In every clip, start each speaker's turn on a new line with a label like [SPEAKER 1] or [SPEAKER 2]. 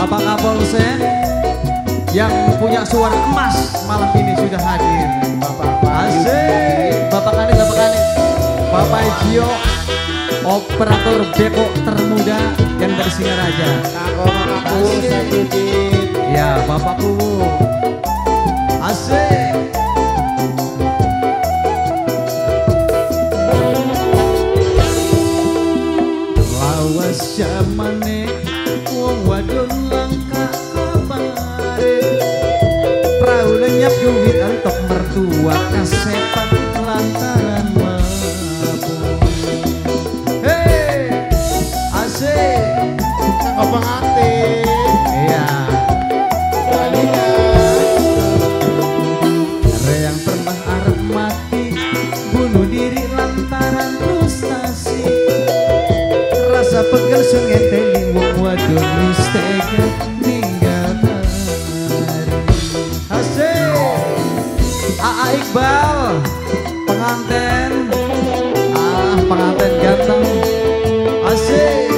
[SPEAKER 1] Bapak Kapolsek yang punya suara emas malam ini sudah hadir. Bapak asik, Bapak Kanit, Bapak Ejio, operator beko termuda yang dari Singaraja.
[SPEAKER 2] Aku Sayyidin.
[SPEAKER 1] Ya, Bapakku. Asik. Lawas jamane wong wadon langka kabare. Prau lenyap duit entok mertua kasepan lantaran mabuk. Hei, asik.
[SPEAKER 2] Kau pengantin.
[SPEAKER 1] Iya.
[SPEAKER 2] Kalinya.
[SPEAKER 1] Yang pernah arep mati bunuh diri lantaran frustasi. Rasa pegel sengenteni wong wadon wis tega ninggal hari. Asik. Aa Iqbal penganten. Penganten ganteng. Asik.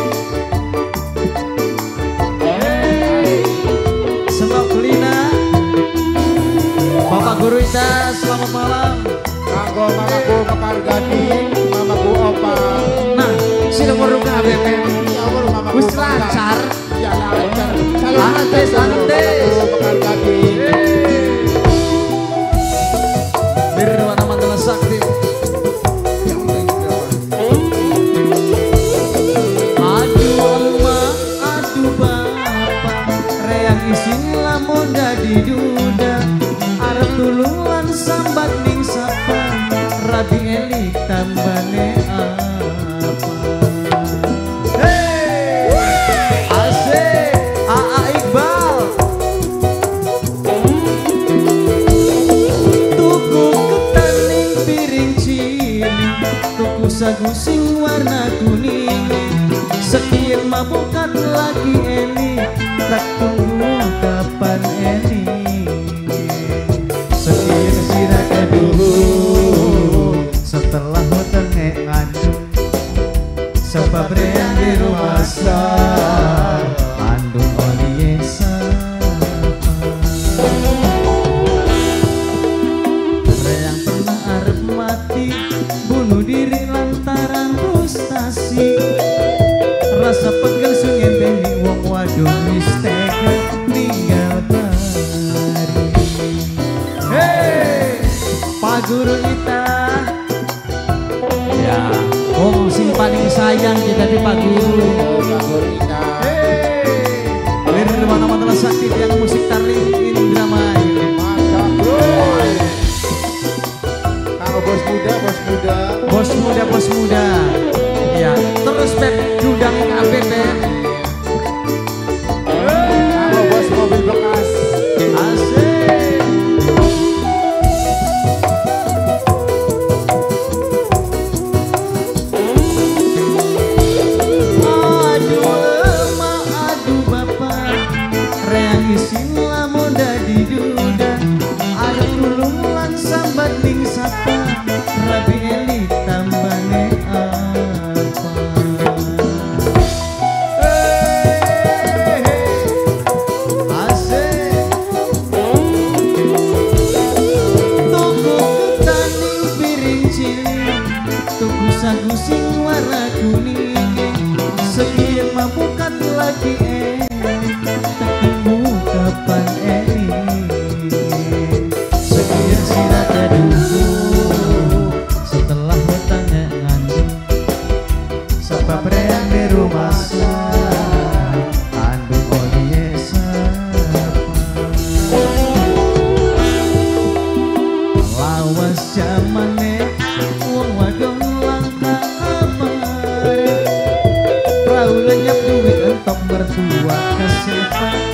[SPEAKER 1] Hey. Senok Lina. Bapak Guru Ita, selamat malam.
[SPEAKER 2] Kanggo mamaku Kepar Gading, mamaku Opa.
[SPEAKER 1] Nah, sini ngurung ke ABP.
[SPEAKER 2] Ya Allah, mamaku
[SPEAKER 1] Wis lancar.
[SPEAKER 2] Ya lancar.
[SPEAKER 1] Lantes.
[SPEAKER 2] Kepar Gading.
[SPEAKER 1] Nirwana Mandala Sakti. Aduh oma, aduh bapak, reang isin lamun dadi duda. Arep tululan sambat ning sapa, rabi elik tambane apa. Hey, asik, Aa Iqbal. Tuku ketaning piring cilik, tuku sagu sing warna kuning. Sekian mabukan lagi elik, tak tunggu kapan elik. Sekian siraka dulu, setelah hutangnya ngandung. Sebab reang di rumah andung oli reang pernah arep mati bunuh diri lantaran frustasi. Rasa pegel sungenteni wong wadon wis tega ninggal hari. Hei, Pak Guru Ita. Ya, wong sing paling sayang kita di Pak Guru. Hei, dari mana-mana sakti yang musik tarik Indramayu.
[SPEAKER 2] Mantap bro. Kanggo bos muda.
[SPEAKER 1] Ya, terus Pep dudangin APP.
[SPEAKER 2] Kanggo bos mobil bekas.
[SPEAKER 1] Asik. Aduh emak, aduh bapak, reang isin lamun dadi duda. Arep tulungan sambat ning sapa, rabi elik tambane apa. Asik. Tuku ketaning piring cilik, tuku sagu sing warna kuning. Sekian mabukan lagi tak tunggu kapan sekian siraka dulu, setelah hutangnya ngandung. Sebab reang di rumah andung oli lawas jamane wong wadon langka abare. Prau lenyap duit entok mertua kasepan